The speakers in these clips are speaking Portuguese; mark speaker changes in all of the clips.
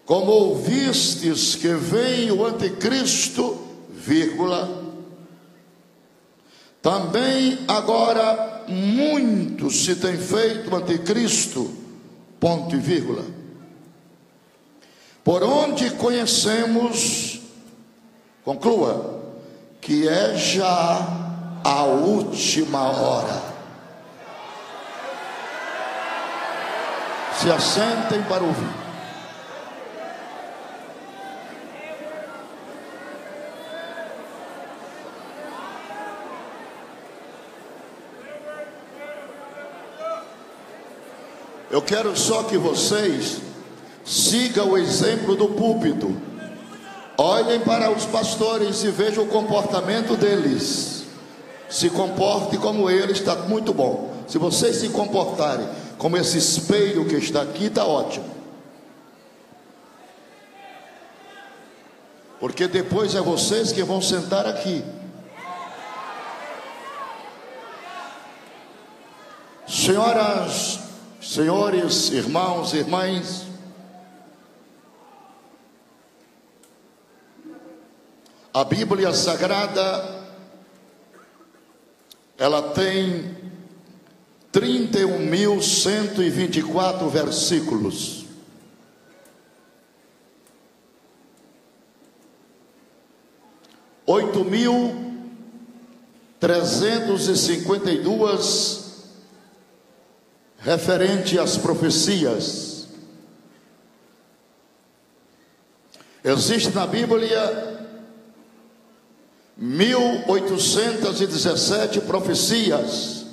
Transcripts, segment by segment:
Speaker 1: como ouvistes que vem o anticristo, vírgula, também agora muito se tem feito anticristo, ponto e vírgula, por onde conhecemos, conclua, que é já a última hora. Se assentem para ouvir. Eu quero só que vocês sigam o exemplo do púlpito. Olhem para os pastores e vejam o comportamento deles. Se comporte como eles, está muito bom. Se vocês se comportarem como esse espelho que está aqui, está ótimo. Porque depois é vocês que vão sentar aqui. Senhoras, senhores, irmãos e irmãs, a Bíblia Sagrada, ela tem 31.124 versículos. Oito mil 352 referente às profecias. Existe na Bíblia 1.817 profecias,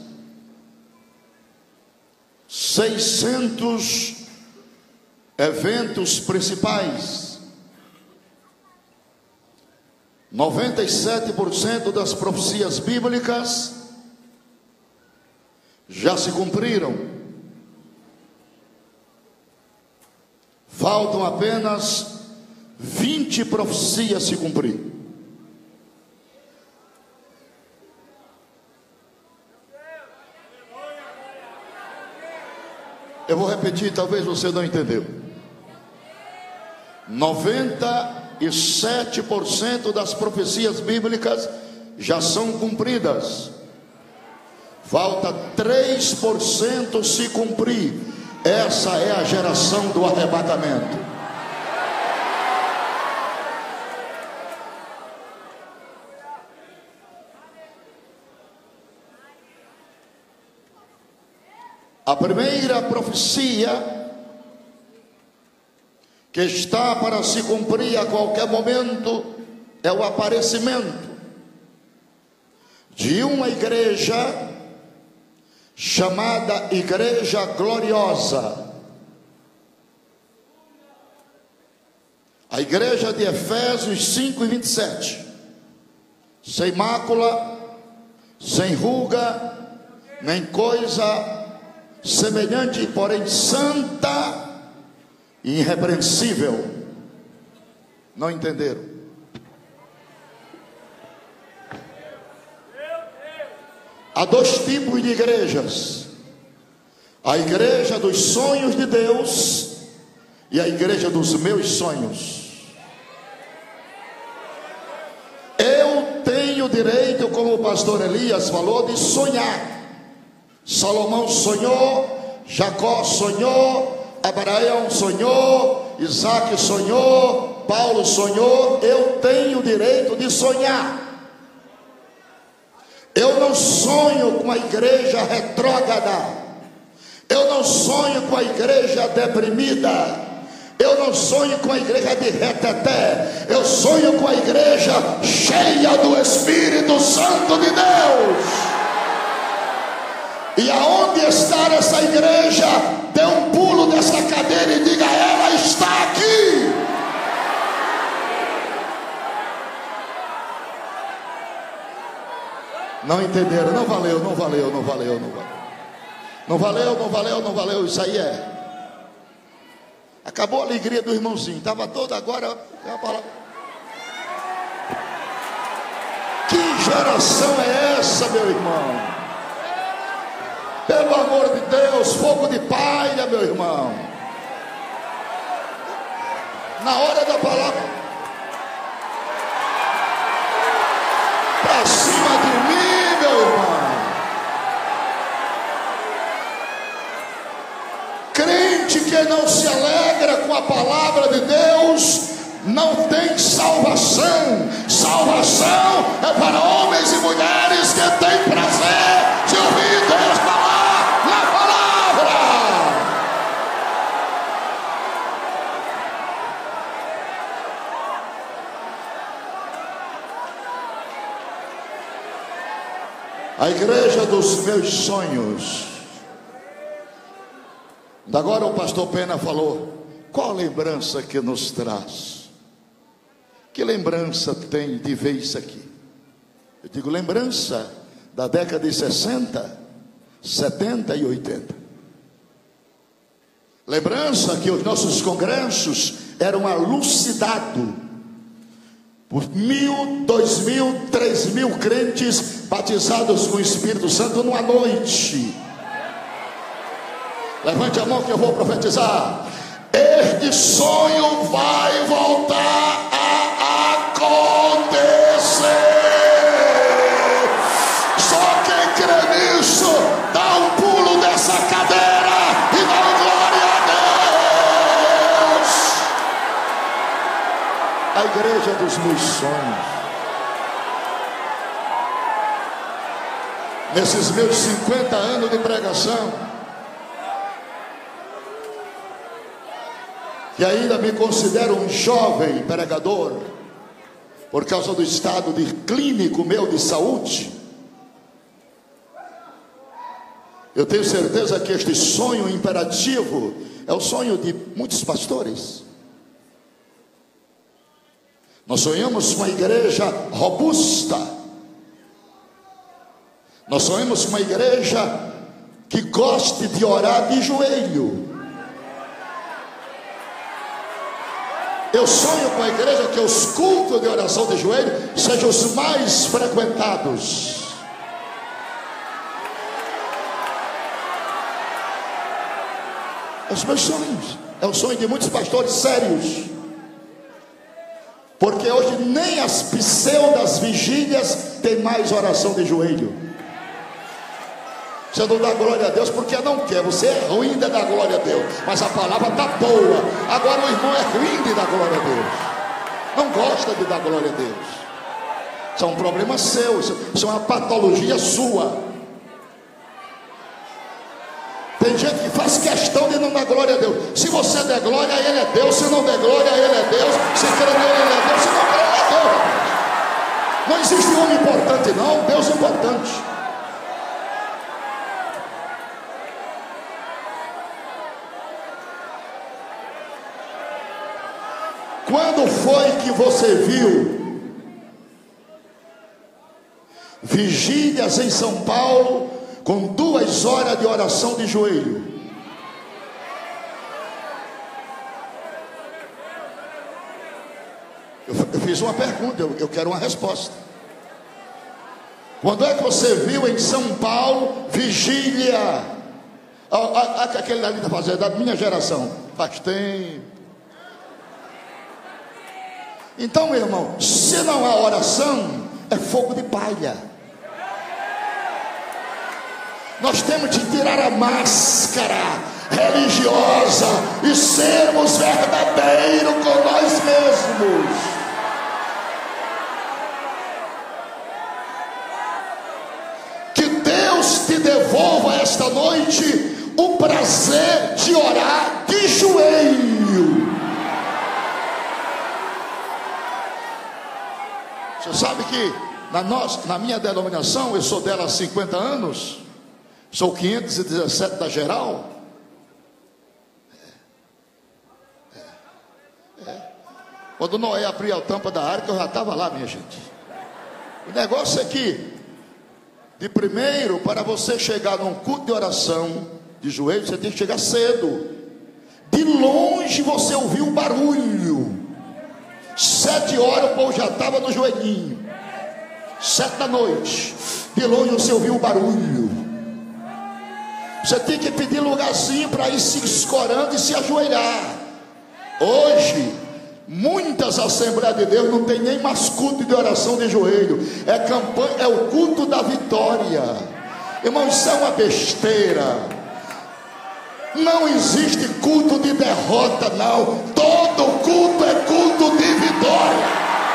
Speaker 1: 600 eventos principais, 97% das profecias bíblicas já se cumpriram. Faltam apenas 20 profecias se cumprir. Eu vou repetir, talvez você não entendeu. 97% das profecias bíblicas já são cumpridas. Falta 3% se cumprir. Essa é a geração do arrebatamento. A primeira profecia que está para se cumprir a qualquer momento é o aparecimento de uma igreja chamada Igreja Gloriosa. A igreja de Efésios 5:27, sem mácula, sem ruga, nem coisa semelhante, porém santa e irrepreensível. Não entenderam? Há dois tipos de igrejas: a igreja dos sonhos de Deus e a igreja dos meus sonhos. Eu tenho direito, como o pastor Elias falou, de sonhar. Salomão sonhou, Jacó sonhou, Abraão sonhou, Isaac sonhou, Paulo sonhou. Eu tenho direito de sonhar. Eu não sonho com a igreja retrógrada, eu não sonho com a igreja deprimida, eu não sonho com a igreja de reteté, eu sonho com a igreja cheia do Espírito Santo de Deus. E aonde está essa igreja? Dê um pulo dessa cadeira e diga: ela está aqui. Não entenderam? Não valeu, não valeu, não valeu, não valeu. Não valeu, não valeu, não valeu. Isso aí é. Acabou a alegria do irmãozinho. Estava todo agora. Que geração é essa, meu irmão? Pelo amor de Deus, fogo de palha, meu irmão. Na hora da palavra, para cima de mim, meu irmão. Crente que não se alegra com a palavra de Deus não tem salvação. Salvação é para homens e mulheres que têm prazer de ouvir Deus falar na palavra. A igreja dos meus sonhos. Agora o pastor Pena falou, qual a lembrança que nos traz? Que lembrança tem de ver isso aqui? Eu digo, lembrança da década de 60, 70 e 80. Lembrança que os nossos congressos eram alucinados por 1.000, 2.000, 3.000 crentes batizados com o Espírito Santo numa noite. Levante a mão que eu vou profetizar. Este sonho vai voltar a acontecer. Só quem crê nisso dá um pulo dessa cadeira e dá glória a Deus. A igreja dos meus sonhos. Nesses meus 50 anos de pregação, que ainda me considero um jovem pregador, por causa do estado de clínico meu de saúde, eu tenho certeza que este sonho imperativo é o sonho de muitos pastores. Nós sonhamos com uma igreja robusta, nós sonhamos com uma igreja que goste de orar de joelho. Eu sonho com a igreja que os cultos de oração de joelho sejam os mais frequentados. É os meus sonhos. É o sonho de muitos pastores sérios. Porque hoje nem as pseudas vigílias tem mais oração de joelho. Você não dá glória a Deus porque não quer. Você é ruim de dar glória a Deus, mas a palavra está boa. Agora o irmão é ruim de dar glória a Deus, não gosta de dar glória a Deus. Isso é um problema seu, isso é uma patologia sua. Tem gente que faz questão de não dar glória a Deus. Se você der glória, Ele é Deus. Se não der glória, Ele é Deus. Se crê nele, Ele é Deus. Se não crê, Ele é Deus. Não existe homem importante não, Deus é importante. Quando foi que você viu vigílias em São Paulo com 2 horas de oração de joelho? Eu fiz uma pergunta, eu quero uma resposta. Quando é que você viu em São Paulo vigília? Aquele ali está fazendo, da minha geração, faz tempo. Então, meu irmão, se não há oração, é fogo de palha. Nós temos de tirar a máscara religiosa e sermos verdadeiros com nós mesmos. Que Deus te devolva esta noite o prazer de orar de joelho. Você sabe que na minha denominação, eu sou dela há 50 anos, sou 517 da geral. Quando Noé abriu a tampa da arca, eu já estava lá, minha gente. O negócio é que, de primeiro, para você chegar num culto de oração de joelho, você tem que chegar cedo. De longe você ouviu o barulho. 7 horas o povo já estava no joelhinho. 7 da noite. De longe você ouviu o barulho. Você tem que pedir lugarzinho para ir se escorando e se ajoelhar. Hoje Muitas Assembleias de Deus não tem nem mais culto de oração de joelho, é campanha, é o culto da vitória. Irmão, isso é uma besteira. Não existe culto de derrota, não. Todo culto é culto de vitória.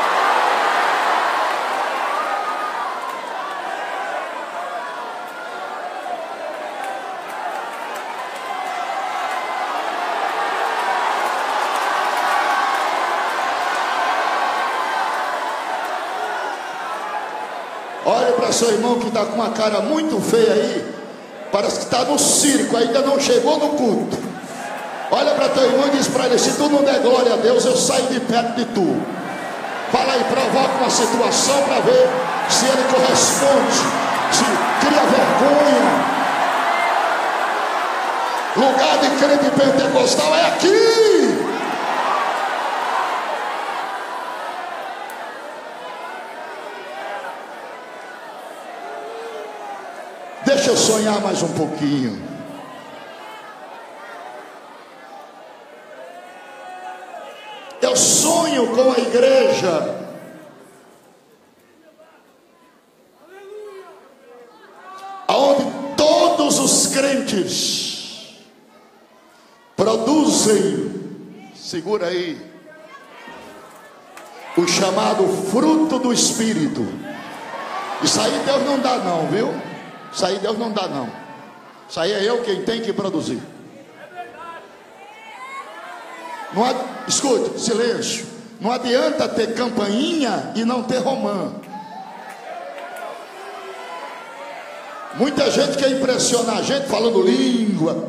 Speaker 1: Olha para seu irmão que está com uma cara muito feia aí. Parece que está no circo, ainda não chegou no culto. Olha para teu irmão e diz para ele: se tu não der glória a Deus, eu saio de perto de tu. Fala aí, provoca uma situação para ver se ele corresponde, se cria vergonha. Lugar de crente pentecostal é aqui. Deixa eu sonhar mais um pouquinho. Eu sonho com a igreja onde todos os crentes produzem, segura aí, o chamado fruto do Espírito. Isso aí Deus não dá não, viu? Isso aí Deus não dá não. Isso aí é eu quem tem que produzir. Não escute, silêncio. Não adianta ter campainha e não ter romã. Muita gente quer impressionar a gente falando língua.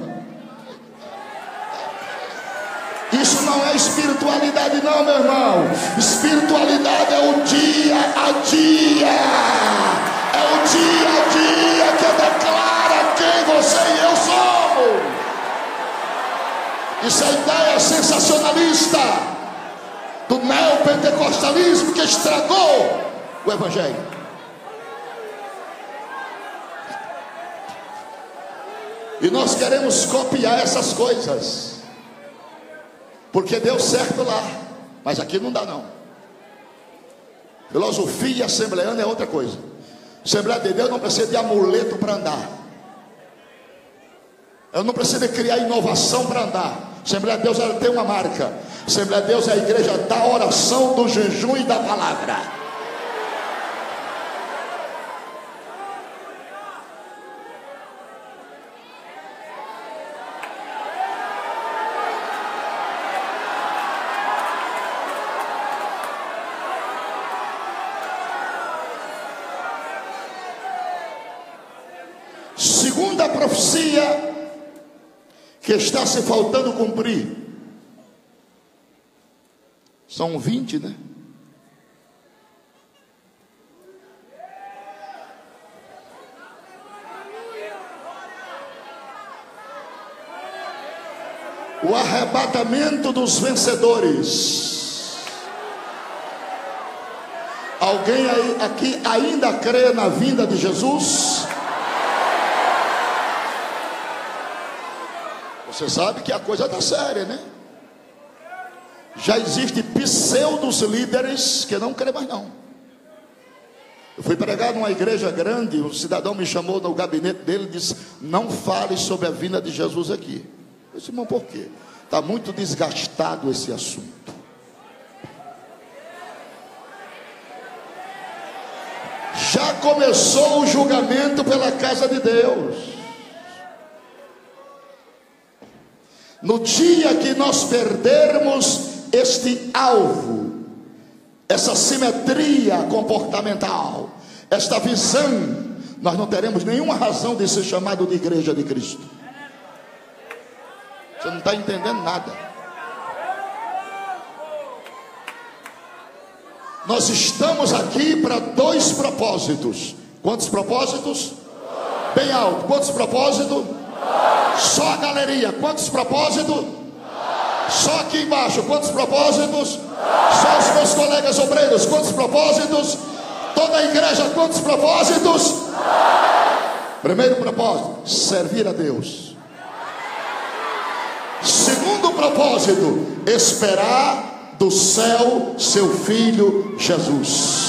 Speaker 1: Isso não é espiritualidade não, meu irmão. Espiritualidade é o dia a dia. É o dia a dia que declara quem você e eu somos. Isso é a ideia sensacionalista do neopentecostalismo que estragou o evangelho. E nós queremos copiar essas coisas, porque deu certo lá, mas aqui não dá não. Filosofia assembleana é outra coisa. Assembleia de Deus não precisa de amuleto para andar. Eu não preciso criar inovação para andar. Assembleia de Deus, ela tem uma marca. Assembleia de Deus é a igreja da oração, do jejum e da palavra. Segunda profecia que está se faltando cumprir. São 20, né? O arrebatamento dos vencedores. Alguém aí, aqui ainda crê na vinda de Jesus? Você sabe que a coisa está séria, né? Já existe pseudos líderes que não creem mais não. Eu fui pregar numa igreja grande, um cidadão me chamou no gabinete dele e disse: não fale sobre a vinda de Jesus aqui. Eu disse: irmão, por quê? Está muito desgastado esse assunto. Já começou o julgamento pela casa de Deus. No dia que nós perdermos este alvo, essa simetria comportamental, esta visão, nós não teremos nenhuma razão de ser chamado de igreja de Cristo. Você não está entendendo nada. Nós estamos aqui para 2 propósitos. Quantos propósitos? Bem alto. Quantos propósitos? Só a galeria, quantos propósitos? Só aqui embaixo, quantos propósitos? Só os meus colegas obreiros, quantos propósitos? Toda a igreja, quantos propósitos? Primeiro propósito, servir a Deus. Segundo propósito, esperar do céu seu Filho Jesus.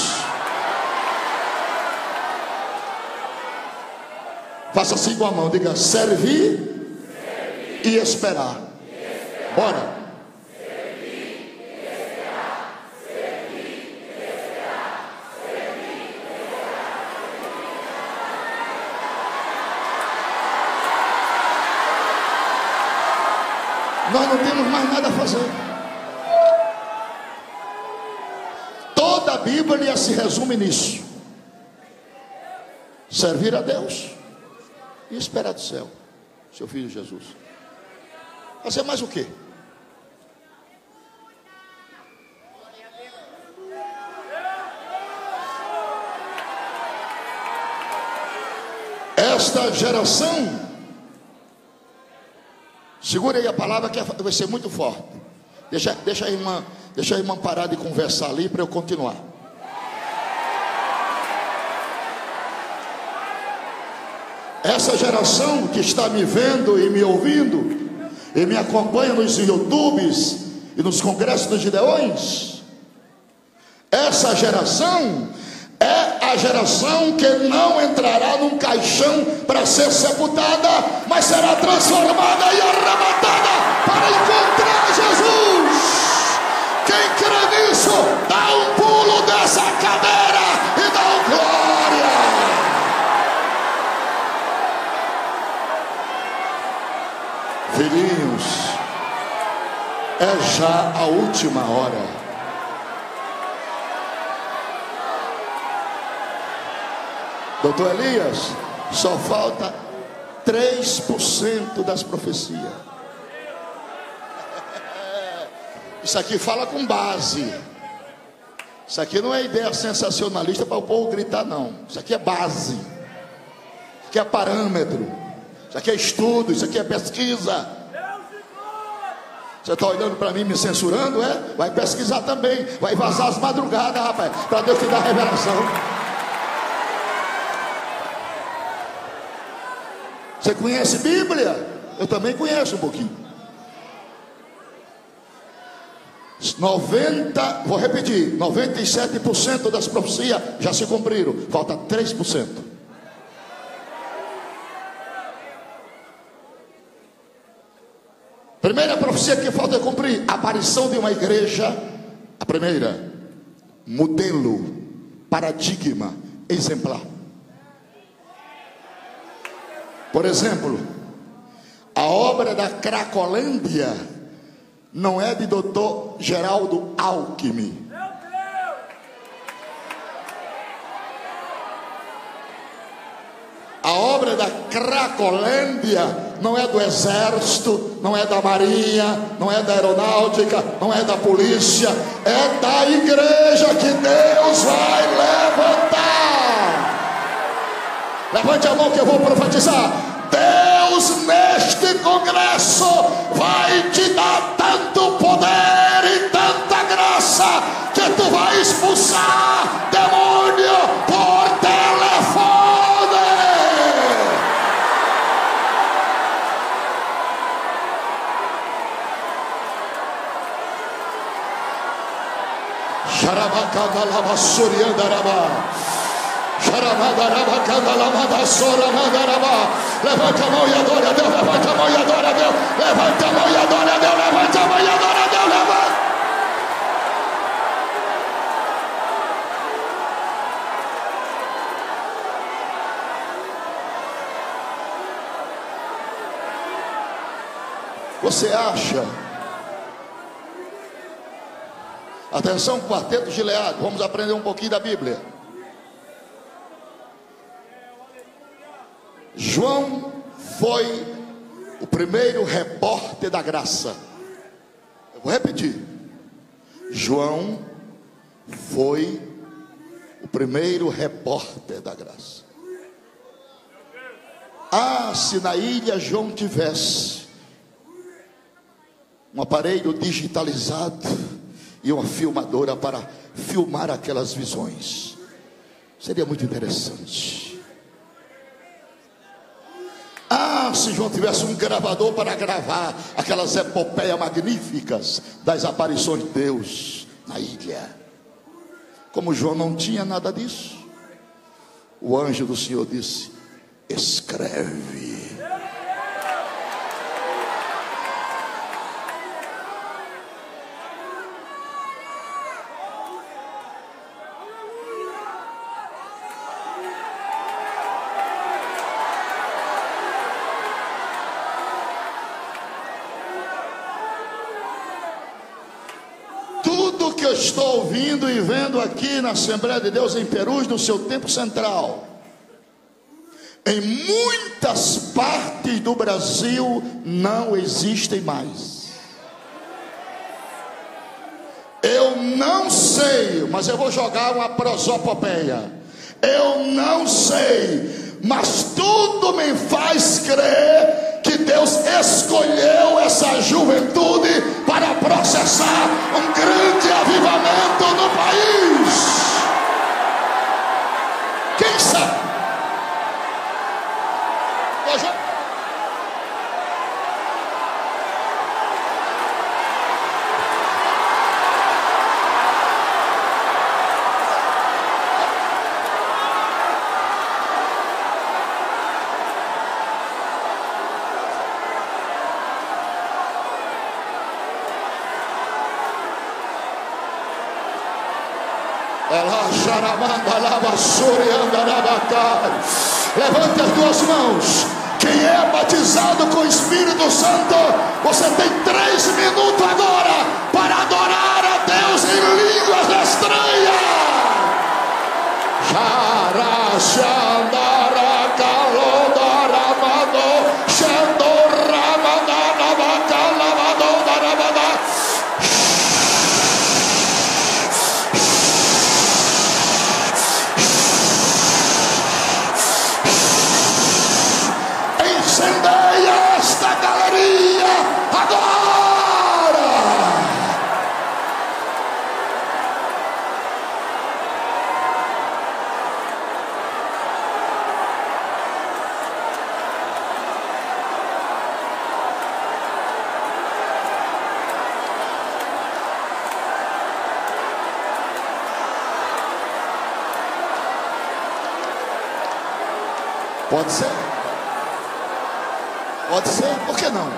Speaker 1: Faça assim com a mão, diga: servir e esperar. Bora. Nós não temos mais nada a fazer. Toda a Bíblia se resume nisso: servir a Deus e esperar do céu seu Filho Jesus. Fazer mais o quê? Esta geração, segura aí a palavra que vai ser muito forte. Deixa a irmã parar de conversar ali para eu continuar. Essa geração que está me vendo e me ouvindo e me acompanha nos YouTubes e nos congressos dos Gideões, essa geração é a geração que não entrará num caixão para ser sepultada, mas será transformada e arrebatada para encontrar Jesus. Quem crê nisso, dá um pulo dessa cadeira e dá um glória. Filhinhos, é já a última hora. Doutor Elias, só falta 3% das profecias. Isso aqui fala com base. Isso aqui não é ideia sensacionalista para o povo gritar, não. Isso aqui é base. Isso aqui é parâmetro. Isso aqui é estudo. Isso aqui é pesquisa. Você está olhando para mim me censurando, é? Vai pesquisar também. Vai vazar as madrugadas, rapaz, para Deus te dar revelação. Você conhece Bíblia? Eu também conheço um pouquinho. 97% das profecias já se cumpriram. Falta 3%. Primeira profecia que falta cumprir: a aparição de uma igreja. A primeira, modelo, paradigma, exemplar. Por exemplo, a obra da Cracolândia não é de Dr. Geraldo Alckmin. A obra da Cracolândia não é do Exército, não é da Marinha, não é da Aeronáutica, não é da Polícia, é da igreja que Deus vai levantar. Levante a mão que eu vou profetizar. Deus neste congresso vai te dar tanto poder e tanta graça que tu vai expulsar demônio por telefone. Levanta a mão e adora a Deus. Levanta a mão e adora a Deus. Levanta a mão e adora a Deus. Levanta a mão e adora a Deus. Levanta. Você acha? Atenção, quarteto Gilead, vamos aprender um pouquinho da Bíblia. João foi o primeiro repórter da graça. Eu vou repetir. João foi o primeiro repórter da graça. Ah, se na ilha João tivesse um aparelho digitalizado e uma filmadora para filmar aquelas visões, seria muito interessante. Ah, se João tivesse um gravador para gravar aquelas epopeias magníficas das aparições de Deus na ilha. Como João não tinha nada disso, o anjo do Senhor disse: escreve. Tudo que eu estou ouvindo e vendo aqui na Assembleia de Deus em Perus, no seu tempo central, em muitas partes do Brasil não existem mais. Eu não sei, mas eu vou jogar uma prosopopeia. Eu não sei, mas tudo me faz crer que Deus escolheu essa juventude para processar um grande avivamento no país. Quem sabe? Levante as duas mãos. Quem é batizado com o Espírito Santo, você tem 3 minutos agora para adorar a Deus em línguas estranhas. Pode ser? Pode ser? Por que não?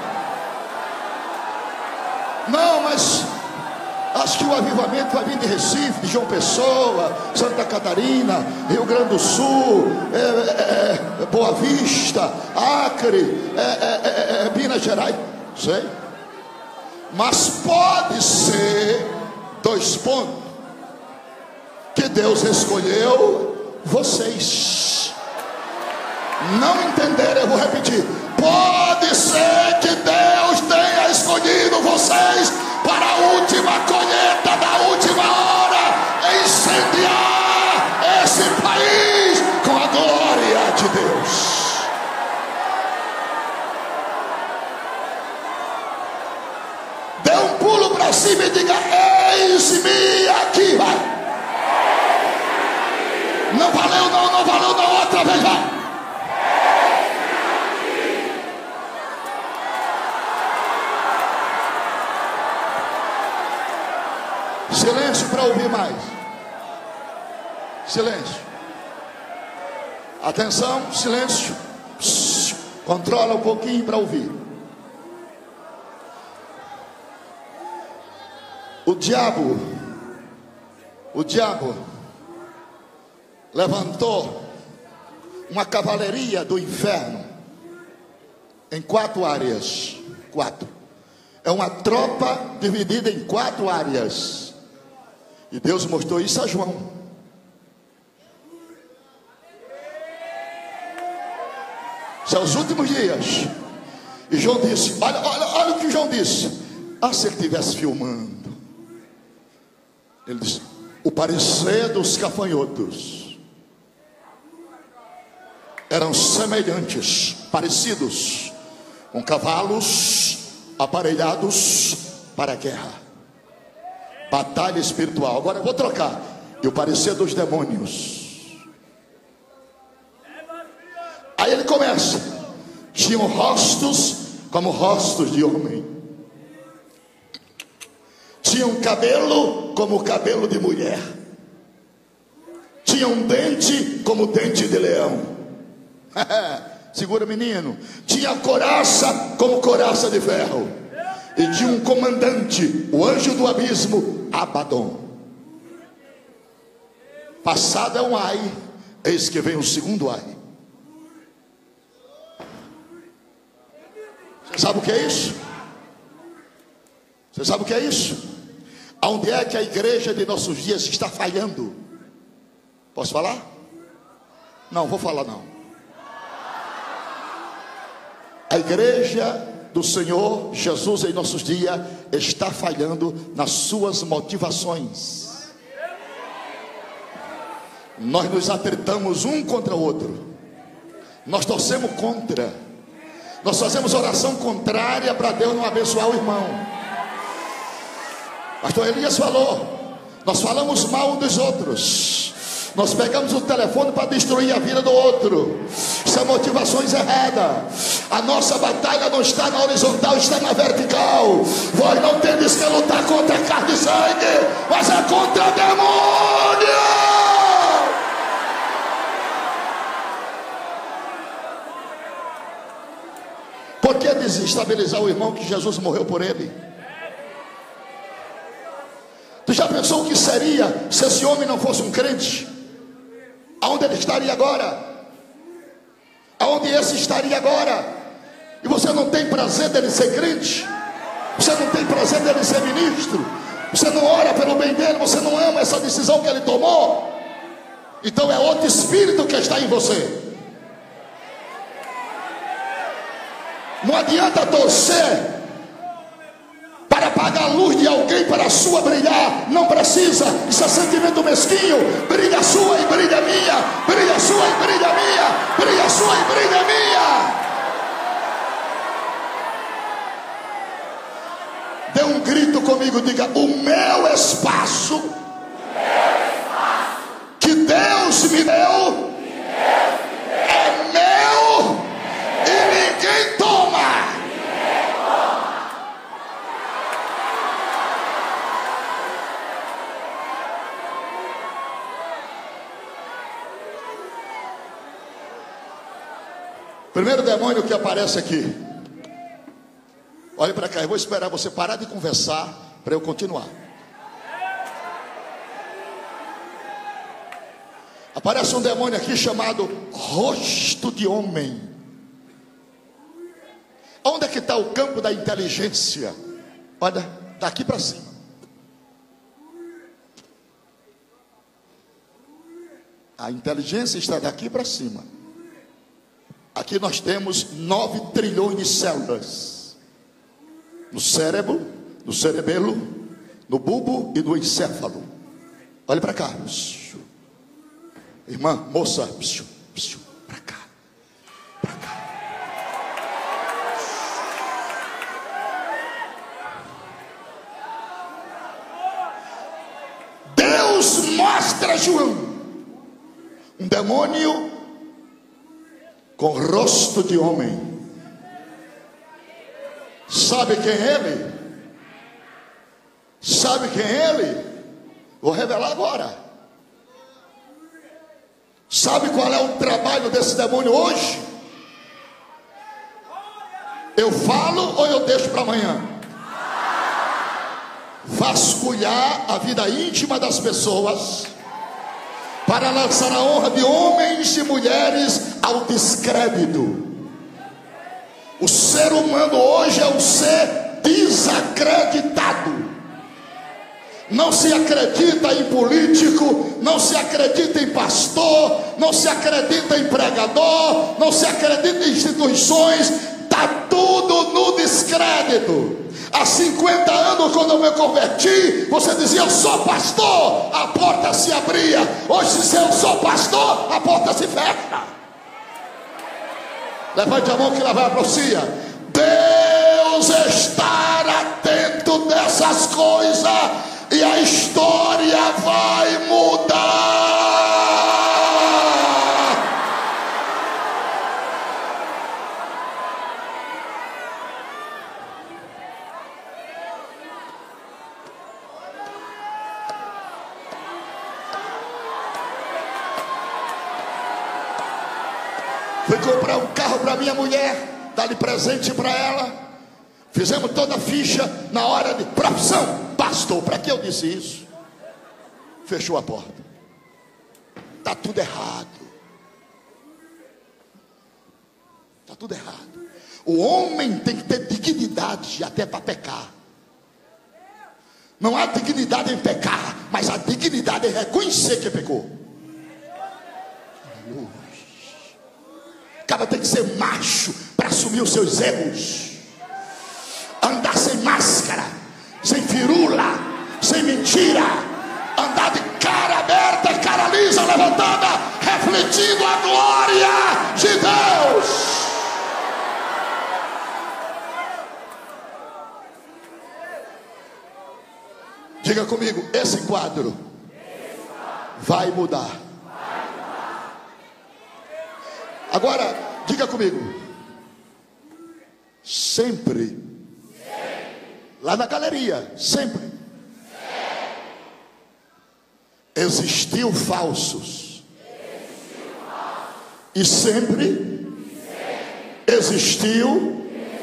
Speaker 1: Não, mas acho que o avivamento vai vir de Recife, de João Pessoa, Santa Catarina, Rio Grande do Sul, Boa Vista, Acre, Minas Gerais, sei. Mas pode ser, 2 pontos, que Deus escolheu vocês. Não entenderam, eu vou repetir. Pode ser que Deus tenha escolhido vocês para a última colheita da última hora, incendiar esse país com a glória de Deus. Dê um pulo para cima e diga: eis-me aqui, vai. Não valeu não, não valeu não, outra vez, vai. Silêncio para ouvir mais. Silêncio. Atenção, silêncio. Controla um pouquinho para ouvir. O diabo levantou uma cavalaria do inferno em 4 áreas. 4. É uma tropa dividida em 4 áreas. E Deus mostrou isso a João. São os últimos dias. E João disse: olha o que João disse. Se ele estivesse filmando. Ele disse: o parecer dos gafanhotos eram semelhantes, parecidos com cavalos aparelhados para a guerra. Batalha espiritual. Agora eu vou trocar. E o parecer dos demônios. Aí ele começa: tinham rostos como rostos de homem, tinham cabelo como cabelo de mulher, tinham dente como dente de leão. Segura, menino. Tinha coraça como coraça de ferro, e tinha um comandante, o anjo do abismo, Abaddon. Passado é um ai, eis que vem o segundo ai. Você sabe o que é isso? Você sabe o que é isso? Aonde é que a igreja de nossos dias está falhando? Posso falar? Não, vou falar não. A igreja do Senhor Jesus em nossos dias está falhando nas suas motivações. Nós nos atritamos um contra o outro, nós torcemos contra, nós fazemos oração contrária para Deus não abençoar o irmão. Pastor Elias falou, nós falamos mal dos outros, nós pegamos o telefone para destruir a vida do outro. São motivações erradas. A nossa batalha não está na horizontal, está na vertical. Vós não tendes que lutar contra carne e sangue, mas é contra demônio. Por que desestabilizar o irmão que Jesus morreu por ele? Tu já pensou o que seria se esse homem não fosse um crente? Aonde ele estaria agora? Aonde esse estaria agora? E você não tem prazer dele ser crente? Você não tem prazer dele ser ministro? Você não ora pelo bem dele? Você não ama essa decisão que ele tomou? Então é outro espírito que está em você. Não adianta torcer para apagar a luz de alguém para a sua brilhar. Não precisa. Isso é sentimento mesquinho. Brilha a sua e brilha a minha. Brilha a sua e brilha a minha. Brilha a sua e brilha a minha. Dê um grito comigo. Diga: o meu espaço que Deus me deu é meu e ninguém toma. Primeiro demônio que aparece aqui. Olhe para cá, eu vou esperar você parar de conversar para eu continuar. Aparece um demônio aqui chamado rosto de homem. Onde é que está o campo da inteligência? Olha, daqui para cima. A inteligência está daqui para cima. Aqui nós temos 9 trilhões de células. No cérebro, no cerebelo, no bulbo e no encéfalo. Olhe para cá. Irmã, moça, para cá. Para cá. Deus mostra a João um demônio com rosto de homem. Sabe quem é ele? Sabe quem é ele? Vou revelar agora. Sabe qual é o trabalho desse demônio hoje? Eu falo ou eu deixo para amanhã? Vasculhar a vida íntima das pessoas para lançar a honra de homens e mulheres ao descrédito. O ser humano hoje é um ser desacreditado. Não se acredita em político, não se acredita em pastor, não se acredita em pregador, não se acredita em instituições. Está tudo no descrédito. Há 50 anos, quando eu me converti, você dizia: eu sou pastor, a porta se abria. Hoje, se eu sou pastor, a porta se fecha. Levante a mão que lá vai a profecia. Deus está atento dessas coisas e a história vai mudar. Fui comprar um carro para minha mulher, dar de presente para ela. Fizemos toda a ficha. Na hora de profissão, pastor. Para que eu disse isso? Fechou a porta. Está tudo errado. Está tudo errado. O homem tem que ter dignidade até para pecar. Não há dignidade em pecar, mas a dignidade é reconhecer que pecou. O cara tem que ser macho para assumir os seus erros. Andar sem máscara, sem firula, sem mentira. Andar de cara aberta, cara lisa, levantada, refletindo a glória de Deus. Diga comigo, esse quadro vai mudar. Agora, diga comigo. Sempre. Lá na galeria, sempre. Existiu falsos. E sempre existiu.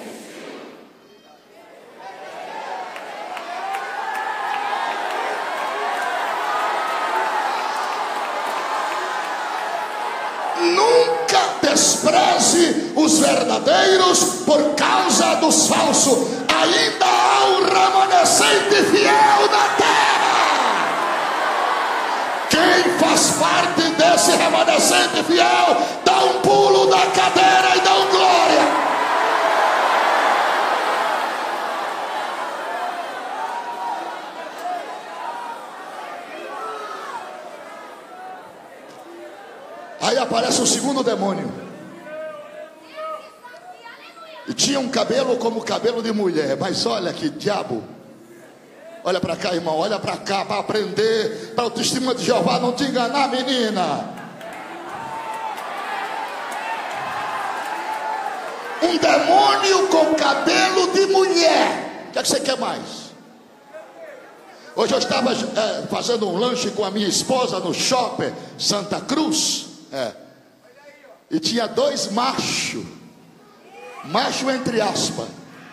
Speaker 1: Nunca despreze os verdadeiros por causa dos falsos. Ainda há um remanescente fiel na terra. Quem faz parte desse remanescente fiel, dá um pulo da cadeira e dá um glória. Aí aparece o segundo demônio. E tinha um cabelo como cabelo de mulher. Mas olha que diabo. Olha para cá, irmão. Olha para cá para aprender. Para o testemunho de Jeová não te enganar, menina. Um demônio com cabelo de mulher. O que é que você quer mais? Hoje eu estava fazendo um lanche com a minha esposa no shopping Santa Cruz. E tinha dois machos. Macho entre aspas.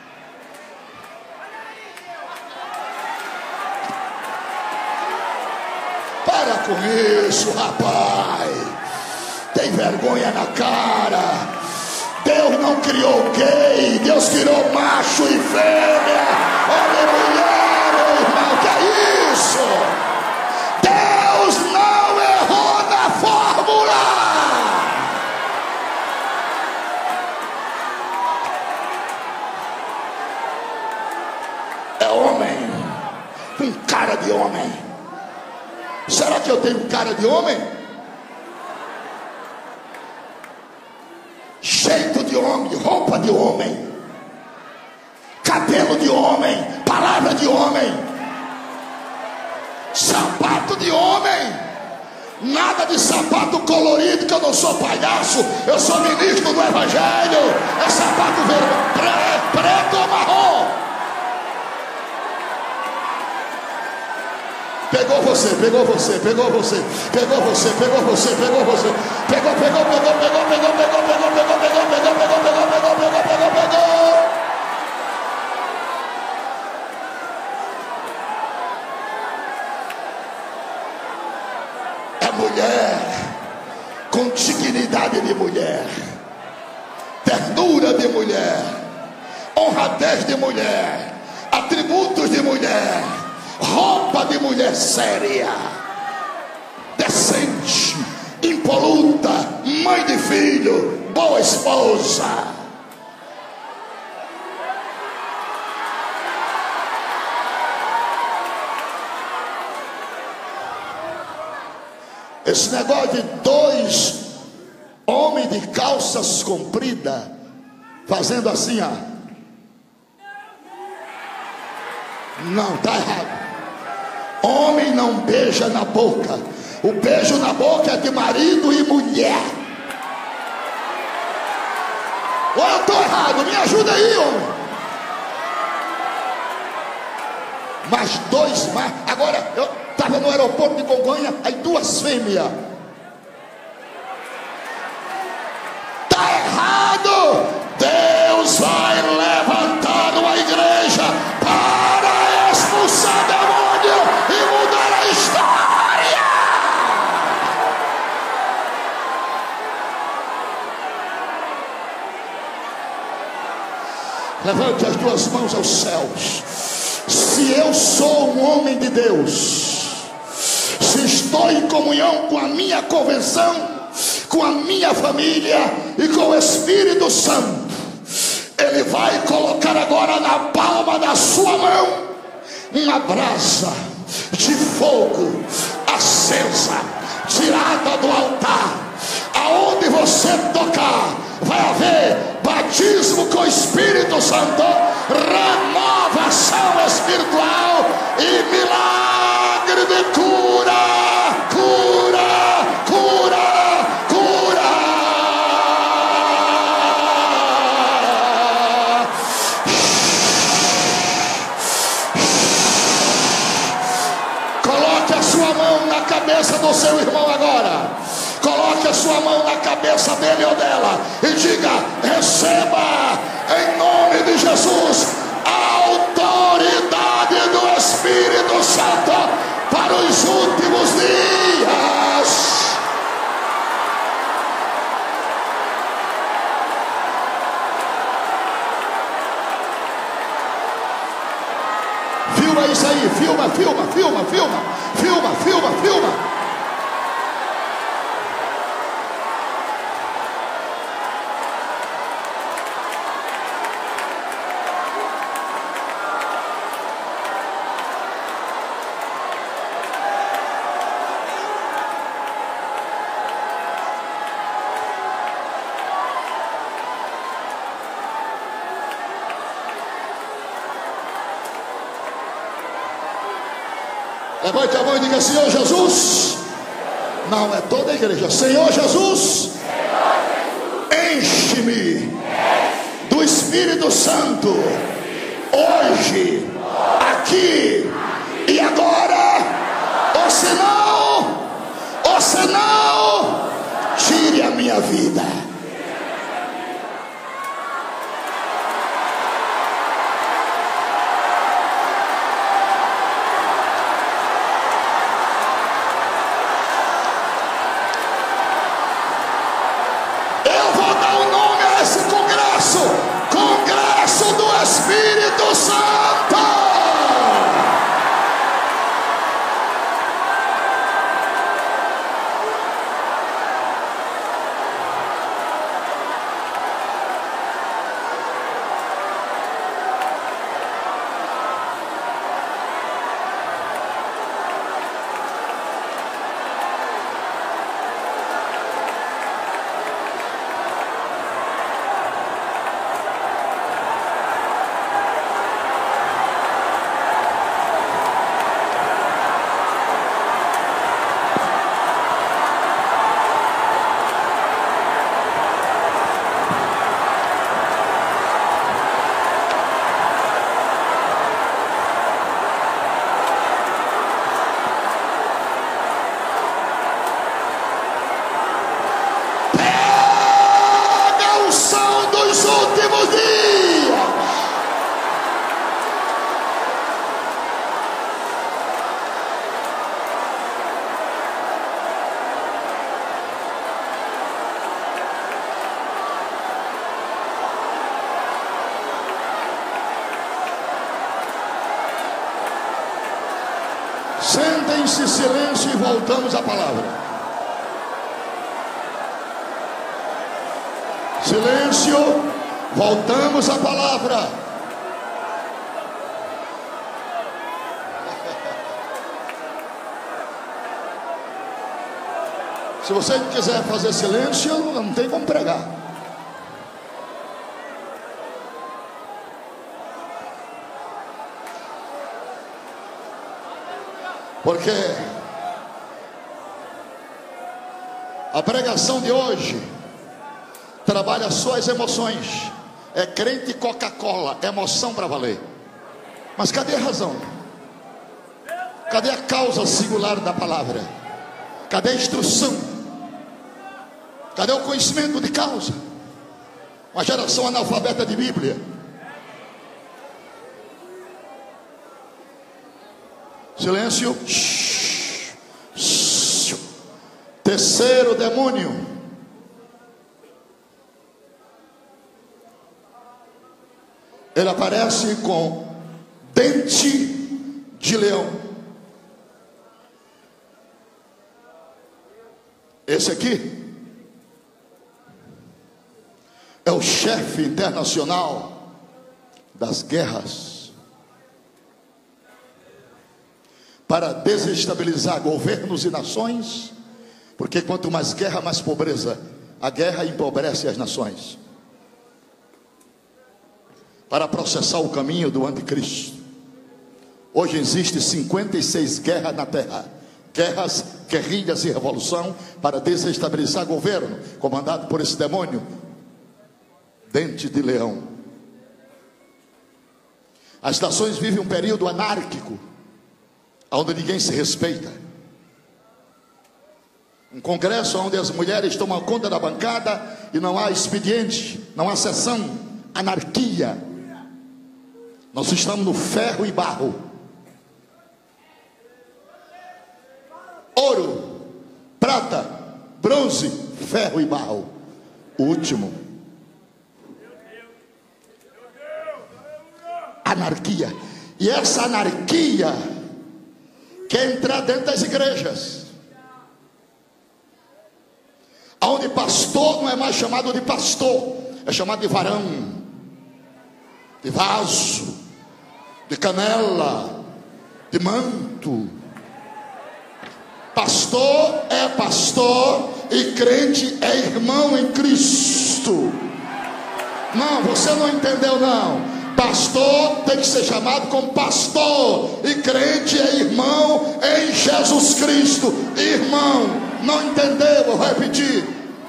Speaker 1: Para com isso, rapaz. Tem vergonha na cara. Deus não criou gay. Deus criou macho e fêmea. Olha, mulher, irmão, que é isso? Deus não errou na fórmula. É homem com cara de homem. Será que eu tenho cara de homem? Jeito de homem, roupa de homem, cabelo de homem, palavra de homem, sapato de homem. Nada de sapato colorido, que eu não sou palhaço, eu sou ministro do evangelho. É sapato preto ou marrom. Pegou você, pegou você, pegou você, pegou você, pegou você, pegou você, pegou, pegou, pegou, pegou, pegou, pegou, pegou, pegou, pegou, pegou, pegou, pegou, pegou, pegou, pegou, pegou. É mulher com dignidade de mulher, ternura de mulher, honradez de mulher, atributos de mulher, roupa de mulher séria, decente, impoluta, mãe de filho, boa esposa. Esse negócio de dois homens de calças compridas fazendo assim, ó. Não, está errado. Homem não beija na boca. O beijo na boca é de marido e mulher. Ou eu estou errado? Me ajuda aí, homem. Mas dois, agora eu estava no aeroporto de Congonha, aí duas fêmeas. Está dizendo: Deus vai levantar uma igreja para expulsar demônio e mudar a história. Levante as duas mãos aos céus. Se eu sou um homem de Deus, se estou em comunhão com a minha convenção, com a minha família e com o Espírito Santo, Ele vai colocar agora na palma da sua mão uma brasa de fogo acesa, tirada do altar. Aonde você tocar, vai haver batismo com o Espírito Santo, renovação espiritual e milagre de cura, cura, cura, cura. Coloque a sua mão na cabeça do seu irmão agora. Coloque a sua mão na cabeça dele ou dela e diga: receba em nome de Jesus a autoridade do Espírito Santo para os últimos dias. Filma isso aí, filma, filma, filma, filma, filma, filma, filma. Levante a mão e diga: Senhor Jesus. Não, é toda a igreja. Senhor Jesus, enche-me do Espírito Santo hoje, aqui e agora. Ou senão, tire a minha vida. Congresso do Espírito Santo. Sentem-se em silêncio e voltamos à palavra. Silêncio, voltamos à palavra. Se você quiser fazer silêncio, não tem como pregar. Porque a pregação de hoje trabalha só as emoções. É crente Coca-Cola, emoção para valer. Mas cadê a razão? Cadê a causa singular da palavra? Cadê a instrução? Cadê o conhecimento de causa? Uma geração analfabeta de Bíblia. Silêncio. Terceiro demônio. Ele aparece com dente de leão. Esse aqui é o chefe internacional das guerras para desestabilizar governos e nações, porque quanto mais guerra, mais pobreza. A guerra empobrece as nações. Para processar o caminho do anticristo. Hoje existe 56 guerras na terra. Guerras, guerrilhas e revolução para desestabilizar governo, comandado por esse demônio, dente de leão. As nações vivem um período anárquico, onde ninguém se respeita. Um congresso onde as mulheres tomam conta da bancada e não há expediente, não há sessão, anarquia. Nós estamos no ferro e barro. Ouro, prata, bronze, ferro e barro. O último. Anarquia. E essa anarquia quer entrar dentro das igrejas, onde pastor não é mais chamado de pastor, é chamado de varão, de vaso, de canela, de manto. Pastor é pastor e crente é irmão em Cristo. Não, você não entendeu não. Pastor tem que ser chamado como pastor e crente é irmão em Jesus Cristo. Irmão, não entendeu? Vou repetir.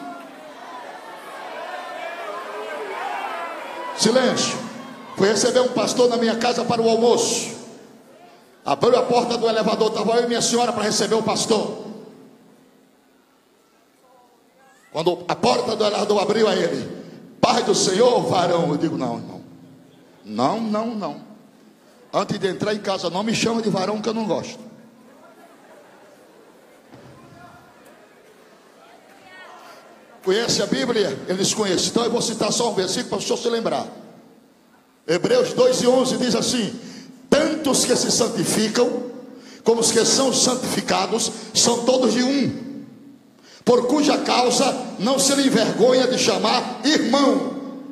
Speaker 1: Silêncio. Fui receber um pastor na minha casa para o almoço. Abriu a porta do elevador, estava eu e minha senhora para receber o pastor. Quando a porta do elevador abriu a ele: Pai do Senhor, varão. Eu digo: não, irmão. Não. Antes de entrar em casa, não me chama de varão, que eu não gosto. Conhece a Bíblia? Eles conhecem. Então eu vou citar só um versículo para o senhor se lembrar. Hebreus 2:11 diz assim: tanto os que se santificam, como os que são santificados, são todos de um, por cuja causa não se lhe envergonha de chamar irmão.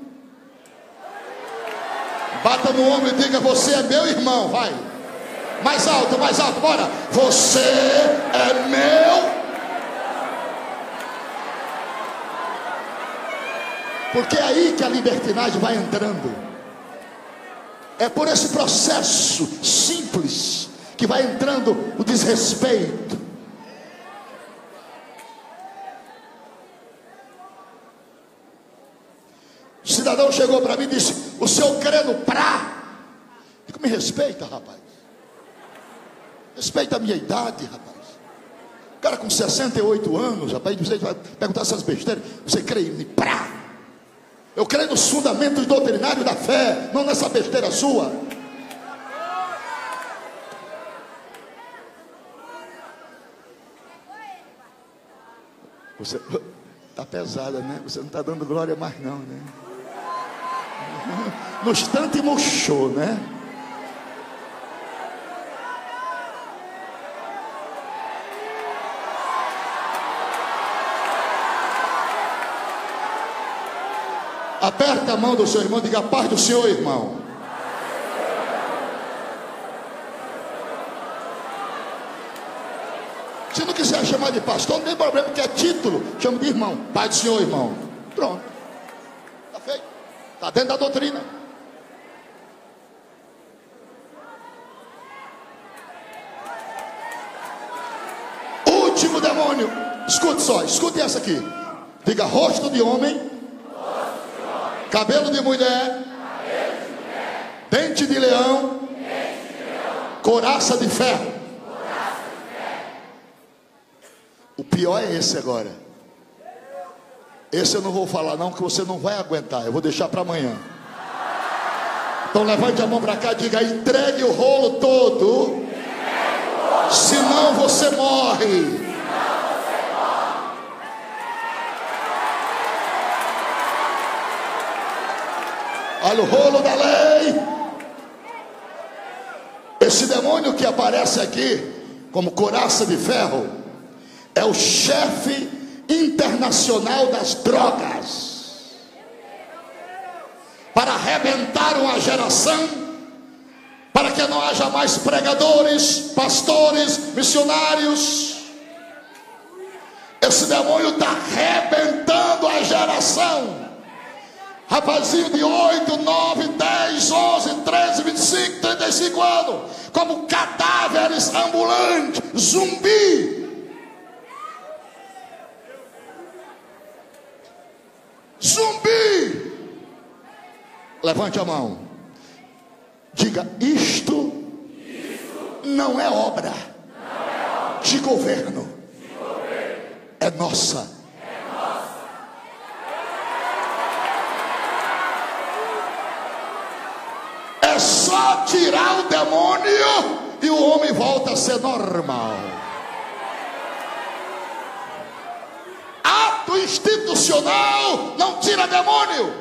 Speaker 1: Bata no ombro e diga: você é meu irmão. Vai, mais alto, bora. Você é meu. Porque é aí que a libertinagem vai entrando. É por esse processo simples que vai entrando o desrespeito. O cidadão chegou para mim e disse: o senhor crendo pra? Digo: me respeita, rapaz. Respeita a minha idade, rapaz. O cara com 68 anos, rapaz, você vai perguntar essas besteiras. Você crê em pra? Eu creio nos fundamentos doutrinários da fé, não nessa besteira sua. Você está pesada, né? Você não está dando glória mais não, né? No instante murchou, né? Aperta a mão do seu irmão e diga: a paz do Senhor, irmão. Se não quiser chamar de pastor, não tem problema, porque é título. Chama de irmão. Paz do Senhor, irmão. Pronto. Está feito. Está dentro da doutrina. Último demônio. Escute só, escute essa aqui. Diga: rosto de homem, cabelo de mulher, dente de leão, couraça de ferro. O pior é esse agora. Esse eu não vou falar não, que você não vai aguentar. Eu vou deixar para amanhã. Então levante a mão para cá e diga: entregue o rolo todo, senão você morre. Olha o rolo da lei. Esse demônio que aparece aqui como couraça de ferro é o chefe internacional das drogas. Para arrebentar uma geração, para que não haja mais pregadores, pastores, missionários. Esse demônio está arrebentando a geração. Rapazinho de 8, 9, 10, 11, 13, 25, 35 anos, como cadáveres ambulantes, zumbi. Zumbi. Levante a mão. Diga: isto não é obra de governo, é nossa. É só tirar o demônio e o homem volta a ser normal. Ato institucional não tira demônio.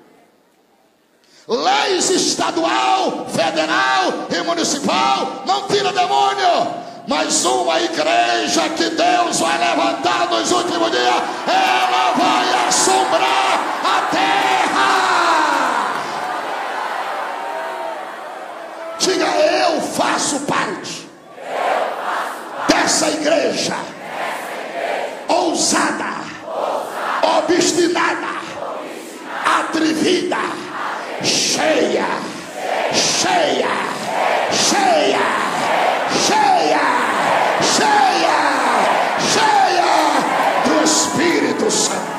Speaker 1: Leis estadual, federal e municipal não tira demônio. Mas uma igreja que Deus vai levantar nos últimos dias, ela vai assombrar a terra. Diga: eu faço parte dessa igreja ousada, obstinada, atrevida, cheia, cheia, cheia, cheia, cheia, cheia do Espírito Santo.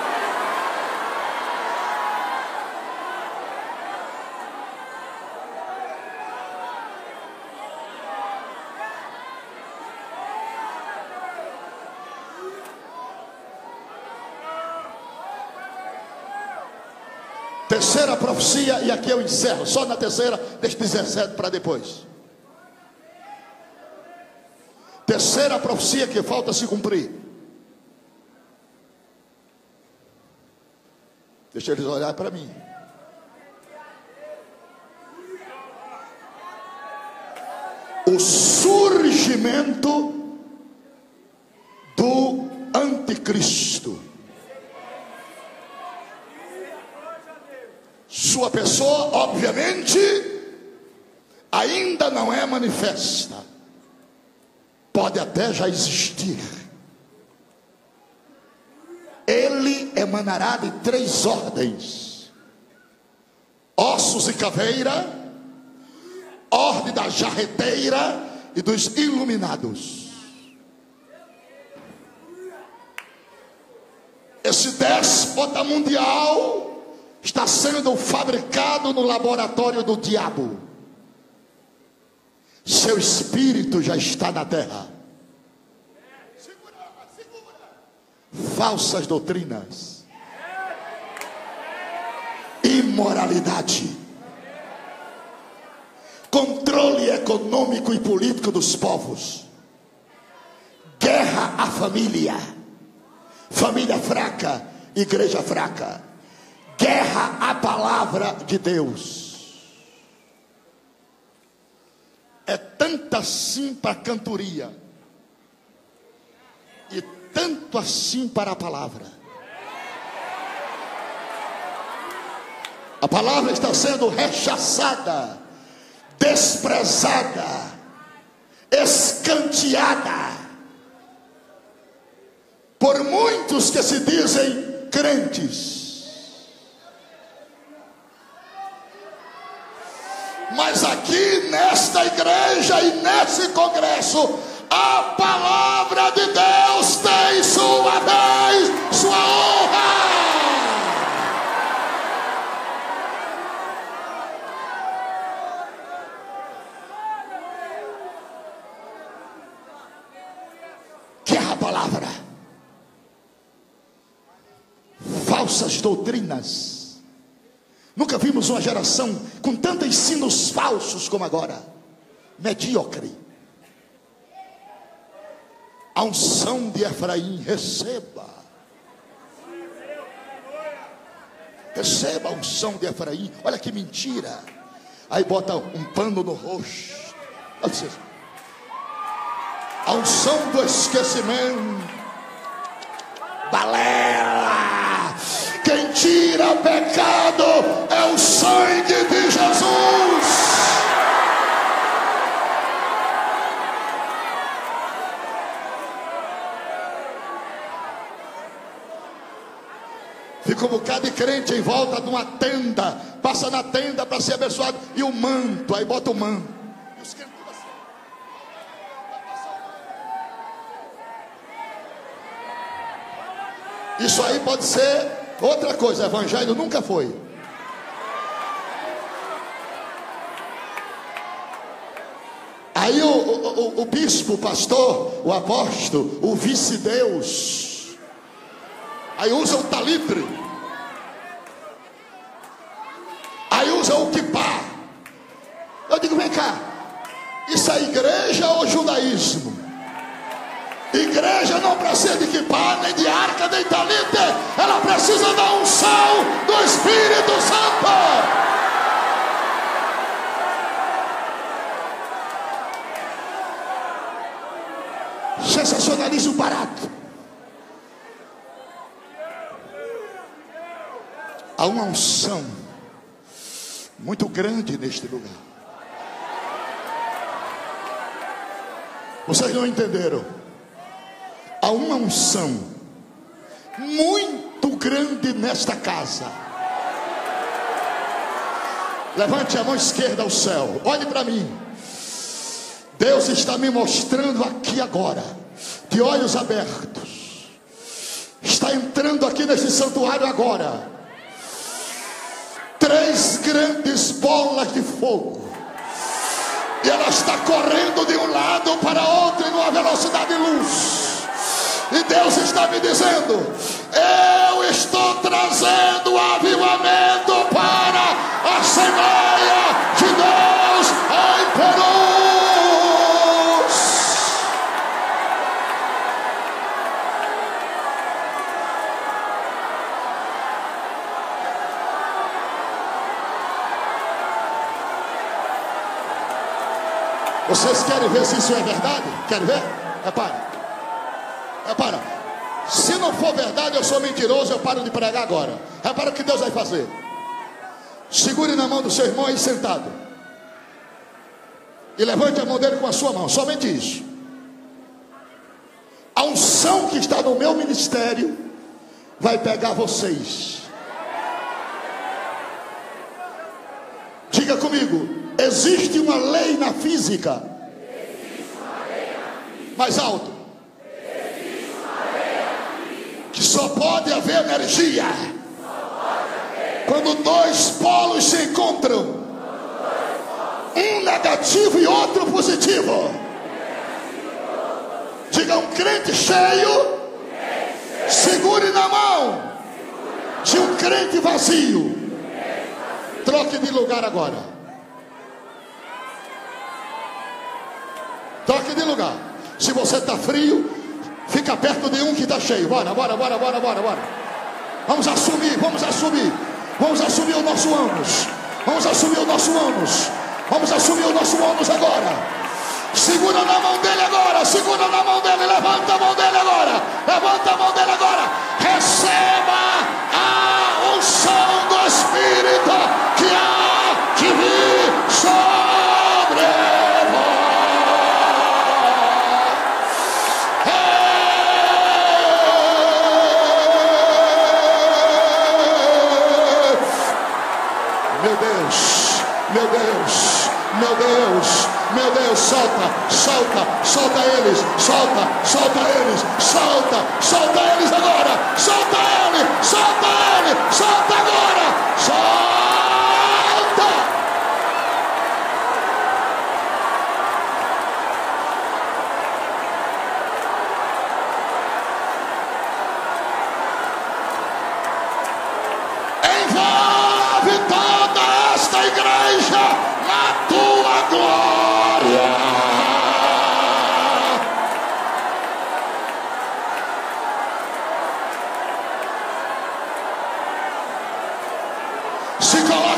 Speaker 1: Terceira profecia, e aqui eu encerro, só na terceira, deixa 17 para depois. Terceira profecia que falta se cumprir. Deixa eles olhar para mim. O surgimento do anticristo. Sua pessoa, obviamente, ainda não é manifesta. Pode até já existir. Ele emanará de 3 ordens: ossos e caveira, ordem da jarreteira e dos iluminados. Esse déspota mundial está sendo fabricado no laboratório do diabo. Seu espírito já está na terra. Falsas doutrinas, imoralidade, controle econômico e político dos povos, guerra à família, família fraca, igreja fraca, guerra à palavra de Deus. É tanto assim para a cantoria e tanto assim para a palavra. A palavra está sendo rechaçada, desprezada, escanteada por muitos que se dizem crentes. Mas aqui nesta igreja e nesse congresso, a palavra de Deus tem sua vez, sua honra. Que é a palavra. falsas doutrinas. Nunca vimos uma geração com tantos ensinos falsos como agora. Medíocre. A unção de Efraim, receba. Receba a unção de Efraim. Olha que mentira. Aí bota um pano no rosto. A unção do esquecimento. Balela. Quem tira pecado é o sangue de Jesus. Fica um bocado de crente em volta de uma tenda. Passa na tenda para ser abençoado. E o manto, aí bota o manto. E os crentes assim. Isso aí pode ser outra coisa. Evangelho nunca foi. Aí o bispo, o pastor, o apóstolo, o vice-deus, aí usa o talitre, aí usa o quipá. Eu digo, vem cá, isso é igreja ou judaísmo? Igreja não precisa de quipá, nem de arca, nem de talitre. Ela precisa da unção do Espírito Santo. Sensacionalismo barato. Há uma unção muito grande neste lugar. Vocês não entenderam? Há uma unção muito grande nesta casa. Levante a mão esquerda ao céu. Olhe para mim. Deus está me mostrando aqui agora, de olhos abertos. Está entrando aqui nesse santuário agora 3 grandes bolas de fogo. E ela está correndo de um lado para outro em uma velocidade de luz. E Deus está me dizendo: eu estou trazendo avivamento para a Assembleia de Deus em Perus. Vocês querem ver se isso é verdade? Querem ver? Repare. Repara, se não for verdade, eu sou mentiroso, eu paro de pregar agora. Repara o que Deus vai fazer. Segure na mão do seu irmão aí sentado. E levante a mão dele com a sua mão, somente isso. A unção que está no meu ministério vai pegar vocês. Diga comigo, existe uma lei na física. Mais alto. Que só pode haver energia quando 2 polos se encontram, um negativo e outro positivo. Diga, um crente cheio segure na mão de um crente vazio. Troque de lugar agora. Troque de lugar. Se você está frio, fica perto de um que está cheio. Bora. Vamos assumir o nosso ânus. Vamos assumir o nosso ânus agora. Segura na mão dele agora. Levanta a mão dele agora. Receba a unção do Espírito que há de vir sobre vós. Meu Deus, solta eles agora, solta agora, solta.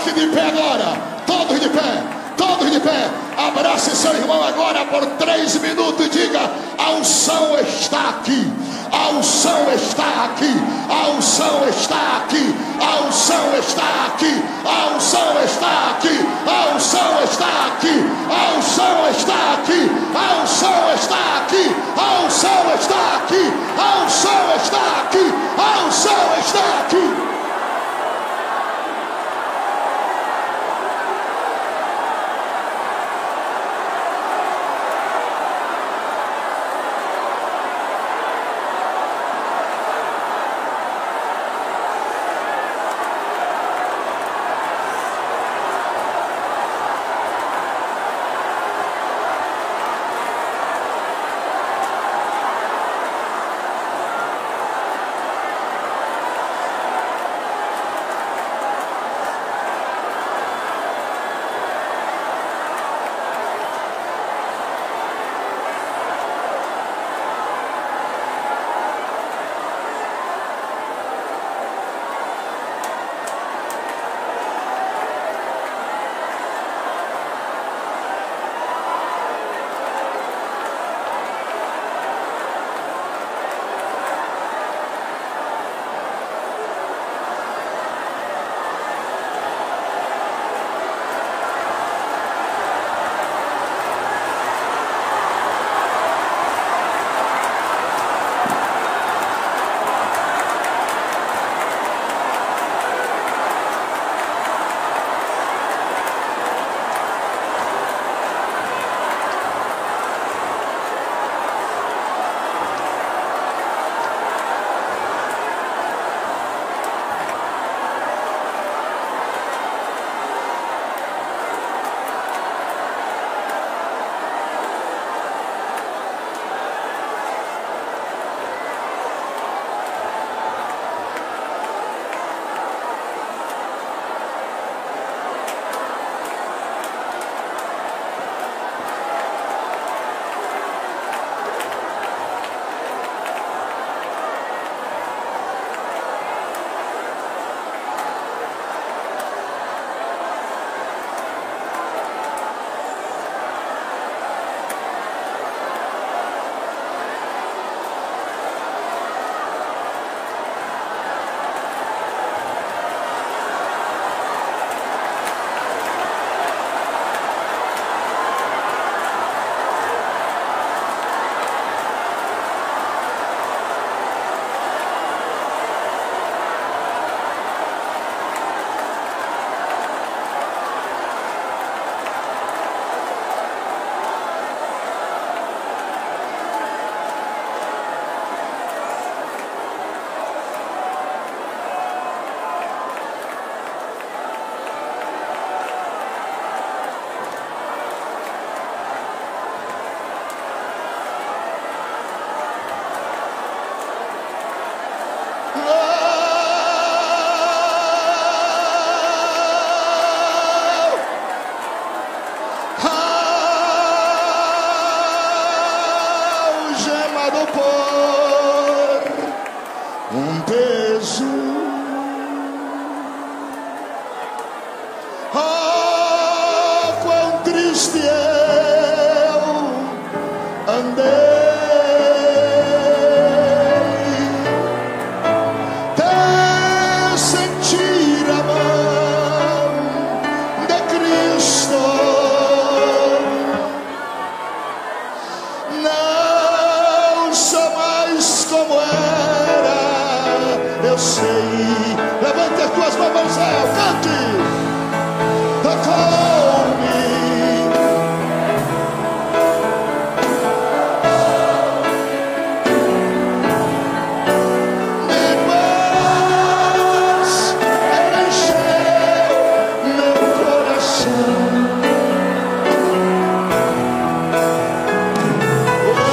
Speaker 1: Coloque de pé agora. Todos de pé. Todos de pé. Abrace seu irmão agora por 3 minutos e diga: a unção está aqui. A unção está aqui. A unção está aqui. A unção está aqui. A unção está aqui. A unção está aqui. A unção está aqui. A unção está aqui. A unção está aqui. A unção está aqui. A unção está aqui.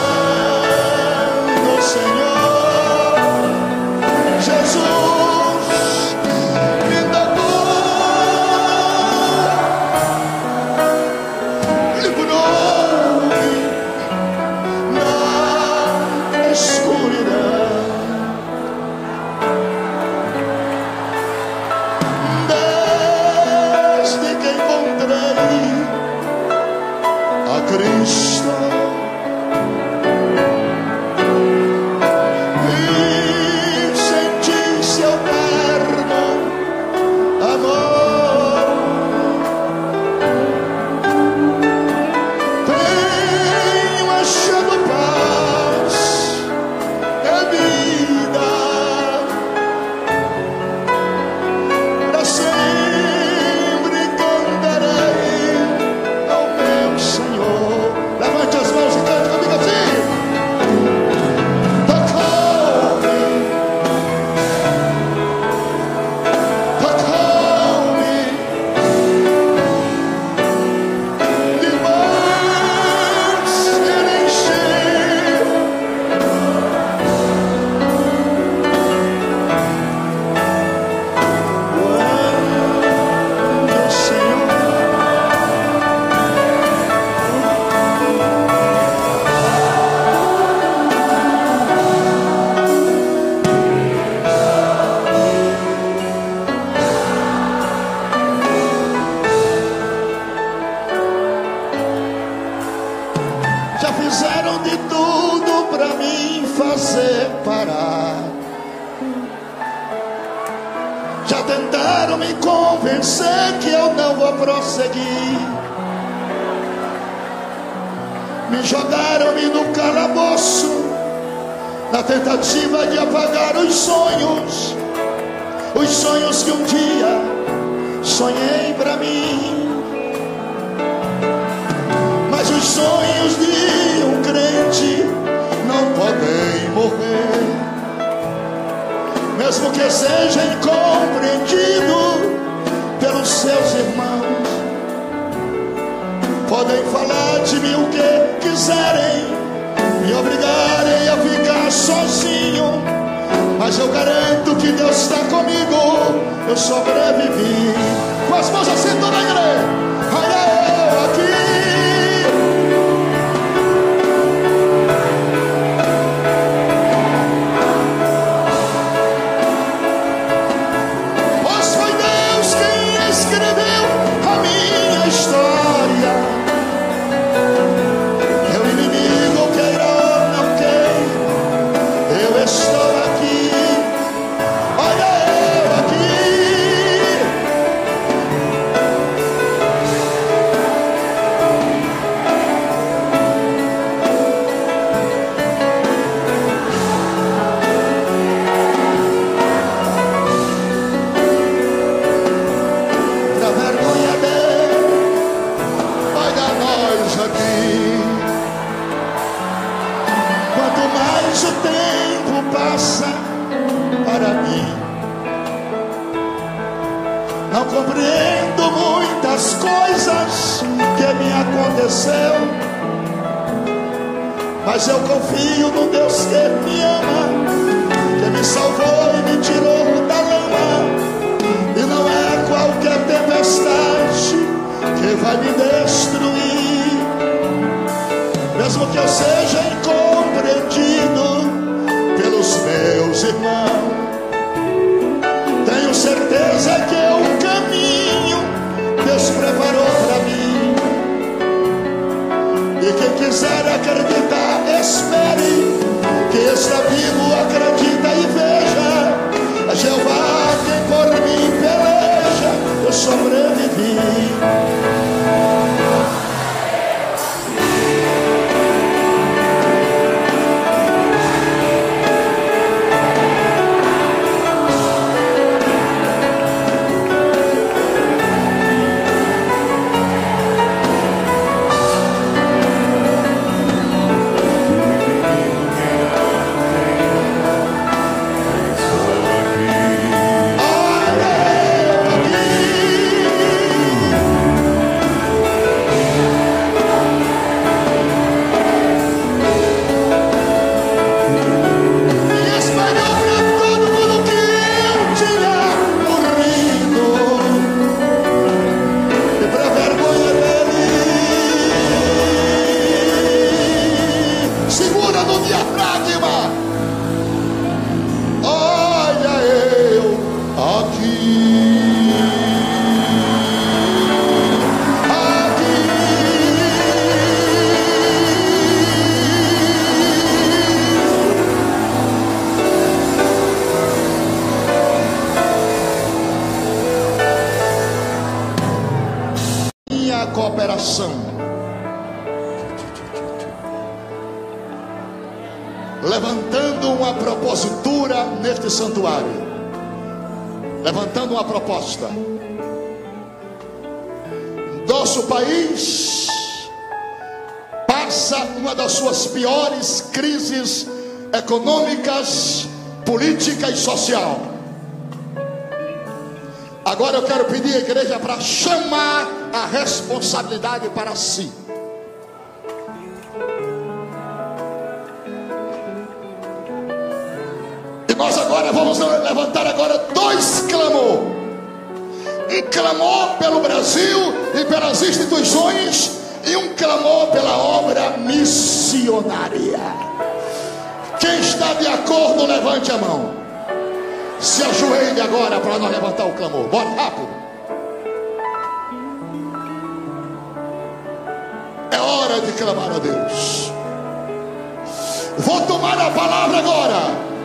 Speaker 1: Jesus fazer parar. Já tentaram me convencer que eu não vou prosseguir. Me jogaram-me no calabouço, na tentativa de apagar os sonhos que um dia sonhei pra mim. Mas os sonhos de um crente não podem morrer, mesmo que seja incompreendido pelos seus irmãos. Podem falar de mim o que quiserem, me obrigarem a ficar sozinho, mas eu garanto que Deus está comigo. Eu sobrevivi. Com as mãos assim toda a igreja. Olha eu aqui. Pois foi Deus quem escreveu a minha história. Meu inimigo queira ou não queira, eu estou aqui. Olha eu aqui. Da vergonha dele, vai dar nós aqui. Quanto mais o tempo passa para mim, não compreendo muitas coisas que me aconteceu, mas eu confio no Deus que me ama, que me salvou e me tirou da lama. E não é qualquer tempestade que vai me destruir, mesmo que eu seja incompreendido pelos meus irmãos. Tenho certeza que é um caminho Deus preparou para mim. E quem quiser acreditar, espere, que está vivo, acredita e veja. Jeová quem por mim peleja, eu sobrevivi. Cooperação, levantando uma propositura neste santuário, levantando uma proposta. Nosso país passa uma das suas piores crises econômicas, política e social. Agora eu quero pedir à igreja para chamar a responsabilidade para si. E nós agora vamos levantar agora dois clamor. Um clamor pelo Brasil e pelas instituições, e um clamor pela obra missionária. Quem está de acordo, levante a mão. Se ajoelhe agora para nós levantar o clamor. Bora, rápido. É hora de clamar a Deus. Vou tomar a palavra agora.